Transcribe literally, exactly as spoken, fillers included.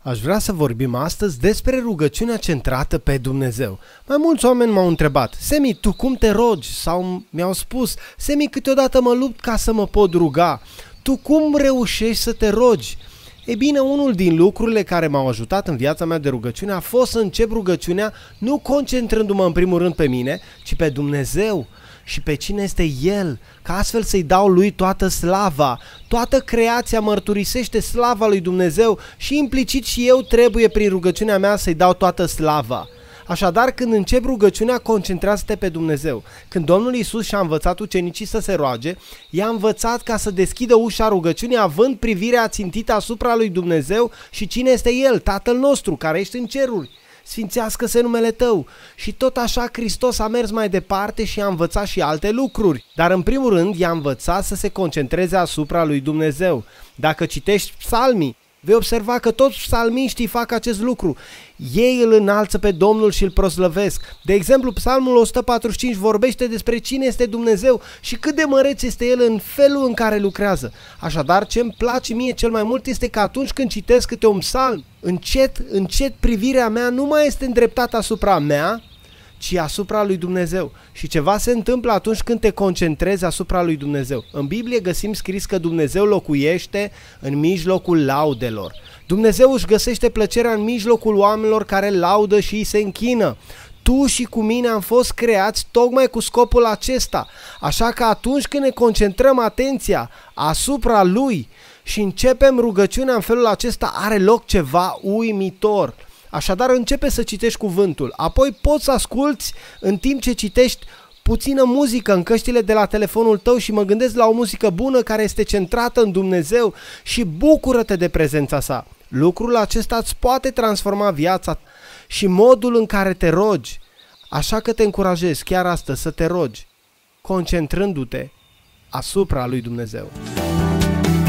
Aș vrea să vorbim astăzi despre rugăciunea centrată pe Dumnezeu. Mai mulți oameni m-au întrebat: Semi, tu cum te rogi? Sau mi-au spus: Semi, câteodată mă lupt ca să mă pot ruga. Tu cum reușești să te rogi? E bine, unul din lucrurile care m-au ajutat în viața mea de rugăciune a fost să încep rugăciunea nu concentrându-mă în primul rând pe mine, ci pe Dumnezeu și pe cine este El, ca astfel să-i dau lui toată slava. Toată creația mărturisește slava lui Dumnezeu și implicit și eu trebuie prin rugăciunea mea să-i dau toată slava. Așadar, când încep rugăciunea, concentrează-te pe Dumnezeu. Când Domnul Iisus și-a învățat ucenicii să se roage, i-a învățat ca să deschidă ușa rugăciunii având privirea țintită asupra lui Dumnezeu și cine este El, Tatăl nostru care ești în ceruri. Sfințească-se numele Tău. Și tot așa Hristos a mers mai departe și a învățat și alte lucruri. Dar în primul rând i-a învățat să se concentreze asupra lui Dumnezeu. Dacă citești psalmii, vei observa că toți psalmiștii fac acest lucru. Ei îl înalță pe Domnul și îl proslăvesc. De exemplu, psalmul o sută patruzeci și cinci vorbește despre cine este Dumnezeu și cât de măreț este El în felul în care lucrează. Așadar, ce îmi place mie cel mai mult este că atunci când citesc câte un psalm, încet, încet privirea mea nu mai este îndreptată asupra mea, ci asupra lui Dumnezeu. Și ceva se întâmplă atunci când te concentrezi asupra lui Dumnezeu. În Biblie găsim scris că Dumnezeu locuiește în mijlocul laudelor. Dumnezeu își găsește plăcerea în mijlocul oamenilor care laudă și îi se închină. Tu și cu mine am fost creați tocmai cu scopul acesta. Așa că atunci când ne concentrăm atenția asupra Lui și începem rugăciunea în felul acesta, are loc ceva uimitor. Așadar, începe să citești cuvântul, apoi poți să asculți în timp ce citești puțină muzică în căștile de la telefonul tău și mă gândesc la o muzică bună care este centrată în Dumnezeu și bucură-te de prezența sa. Lucrul acesta îți poate transforma viața și modul în care te rogi. Așa că te încurajez chiar astăzi să te rogi, concentrându-te asupra lui Dumnezeu.